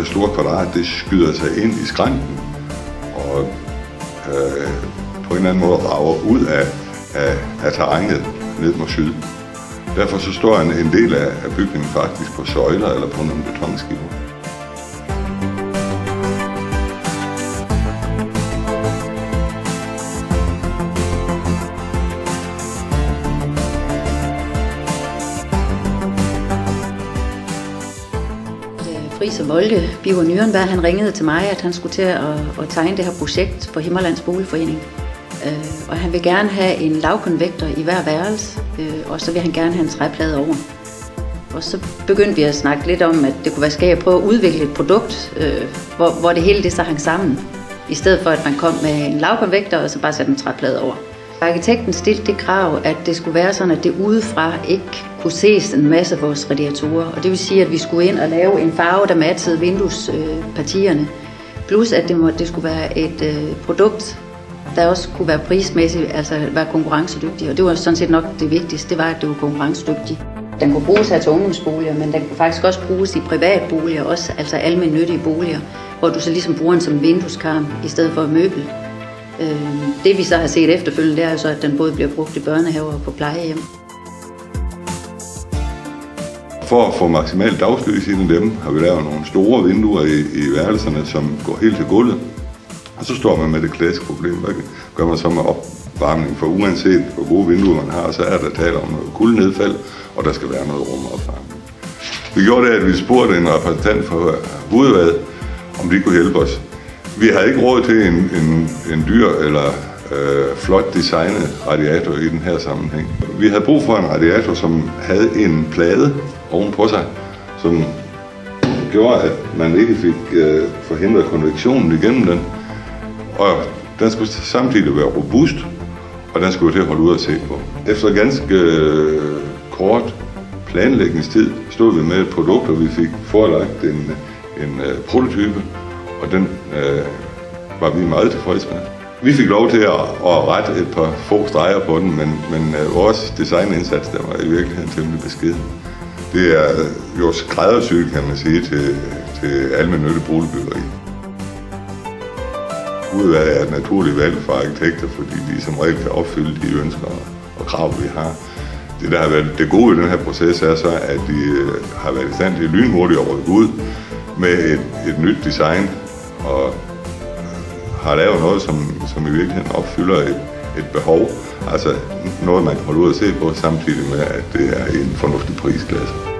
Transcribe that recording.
her store kvadrat, det skyder sig ind i skrænten og på en eller anden måde rager ud af terrænet ned mod syd. Derfor så står en del af bygningen faktisk på søjler eller på nogle betonskiver. Friis og Volke, Birger Nürnberg, han ringede til mig, at han skulle til at tegne det her projekt for Himmerlands Boligforening. Og han vil gerne have en lavkonvektor i hver værelse, og så vil han gerne have en træplade over. Og så begyndte vi at snakke lidt om, at det kunne være skægt at prøve at udvikle et produkt, hvor det hele det så hang sammen, i stedet for at man kom med en lavkonvektor og så bare satte en træplade over. Arkitekten stillede det krav, at det skulle være sådan, at det udefra ikke kunne ses en masse af vores radiatorer. Og det vil sige, at vi skulle ind og lave en farve, der matchede vinduespartierne. Plus at det skulle være et produkt, der også kunne være prismæssigt, altså være konkurrencedygtig. Og det var sådan set nok det vigtigste, det var, at det var konkurrencedygtigt. Den kunne bruges her til ungdomsboliger, men den kunne faktisk også bruges i privatboliger, også altså almennyttige boliger, hvor du så ligesom bruger den som vindueskarm i stedet for møbel. Det vi så har set efterfølgende, det er jo så, at den både bliver brugt i børnehaver og på plejehjem. For at få maksimalt dagslys i dem, har vi lavet nogle store vinduer i værelserne, som går helt til gulvet. Og så står man med det klassiske problem. Hvad gør man så med opvarmning? For uanset hvor gode vinduer man har, så er der tale om noget kuldnedfald, og der skal være noget rumopvarmning. Vi gjorde det, at vi spurgte en repræsentant fra Hudevad, om de kunne hjælpe os. Vi havde ikke råd til en dyr eller flot designet radiator i den her sammenhæng. Vi havde brug for en radiator, som havde en plade ovenpå sig, som gjorde, at man ikke fik forhindret konvektionen igennem den. Og den skulle samtidig være robust, og den skulle til at holde ud at se på. Efter ganske kort planlægningstid stod vi med et produkt, og vi fik forelagt en prototype, og den var vi meget tilfredse med. Vi fik lov til at rette et par få streger på den, men vores designindsats der var i virkeligheden temmelig beskeden. Det er jo skræddersyet, kan man sige, til almennyttigt boligbyggeri. Hudevad er et naturligt valg for arkitekter, fordi de som regel kan opfylde de ønsker og krav, vi har. Det, der har været det gode i den her proces, er så, at de har været i stand til lynhurtigt at rykke ud med et nyt design, og har lavet noget, som i virkeligheden opfylder et behov. Altså noget, man kan holde ud at se på, samtidig med, at det er i en fornuftig prisklasse.